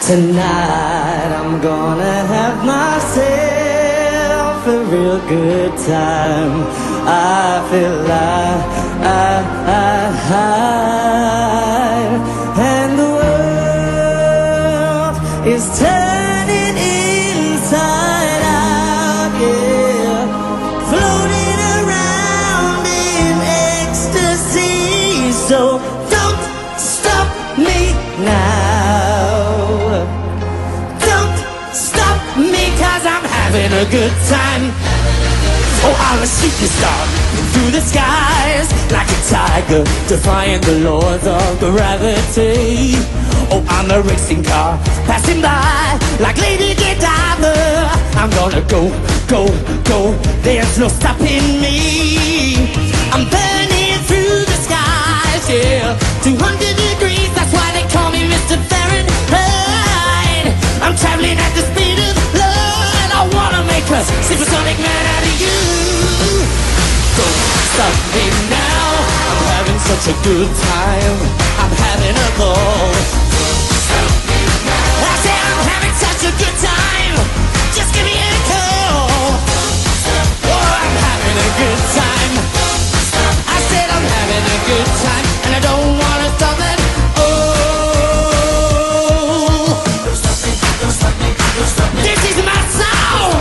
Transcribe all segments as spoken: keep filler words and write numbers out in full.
Tonight I'm gonna have myself a real good time. I feel like I, I, I, and the world is turning inside out, yeah, floating around in ecstasy. So don't stop me now. I'm having a good time. Oh, I'm a shooting star through the skies, like a tiger defying the laws of gravity. Oh, I'm a racing car passing by like Lady Godiva. I'm gonna go, go, go, there's no stopping me. I'm burning through the skies, yeah, two hundred degrees, that's why they call me Mister Fahrenheit. I'm traveling at the speed of light. I wanna make a supersonic man out of you. Don't stop me now. I'm having such a good time. I'm having a ball. Stop me now. I say I'm having such a good time. Just give me a call. Oh, I'm having a good time. I said I'm having a good time, and I don't wanna stop it. This is my song.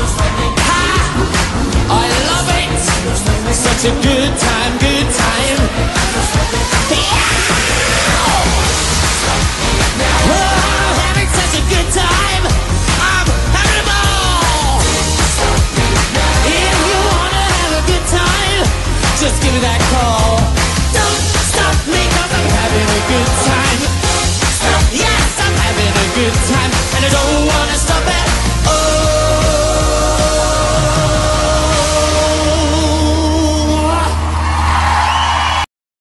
I love it. Such a good time, good time. Oh, I'm having such a good time. I'm having a ball. If you wanna have a good time, just give me that call. Don't stop me, 'cause I'm having a good time. Yes, I'm having a good time, and I don't wanna stop it.